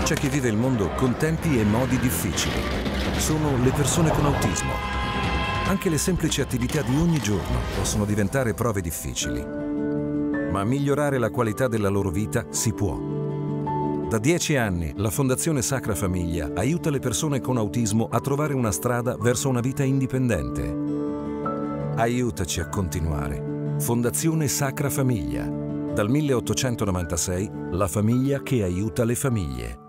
C'è chi vive il mondo con tempi e modi difficili. Sono le persone con autismo. Anche le semplici attività di ogni giorno possono diventare prove difficili. Ma migliorare la qualità della loro vita si può. Da 10 anni la Fondazione Sacra Famiglia aiuta le persone con autismo a trovare una strada verso una vita indipendente. Aiutaci a continuare. Fondazione Sacra Famiglia. Dal 1896 la famiglia che aiuta le famiglie.